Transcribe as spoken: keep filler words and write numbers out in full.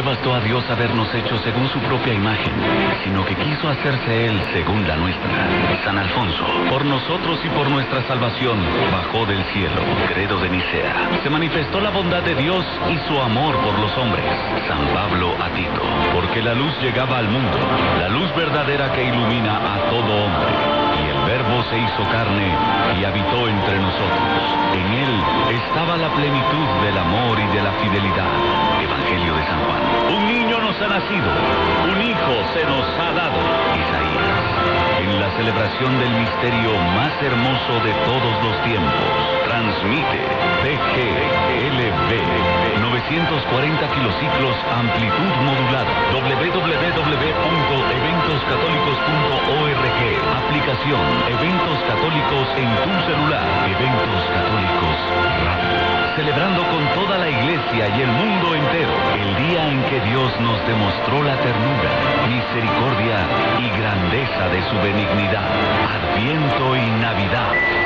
bastó a Dios habernos hecho según su propia imagen, sino que quiso hacerse Él según la nuestra. San Alfonso, por nosotros y por nuestra salvación, bajó del cielo. Credo de Nicea. Se manifestó la bondad de Dios y su amor por los hombres. San Pablo a Tito, porque la luz llegaba al mundo, la luz verdadera que ilumina a todo hombre. Y el Verbo se hizo carne y habitó entre nosotros. En Él estaba la plenitud del amor y de la fidelidad. Evangelio de San Juan. Un niño nos ha nacido, un hijo se nos ha dado. Isaías. En la celebración del misterio más hermoso de todos los tiempos, transmite D G L V novecientos cuarenta kilociclos, amplitud modulada. w w w punto eventos católicos punto org. Aplicación Eventos Católicos en tu celular. Eventos Católicos Radio. Celebrando con toda la iglesia y el mundo entero el día en que Dios nos demostró la ternura, misericordia y grandeza de su benignidad. Adviento y Navidad.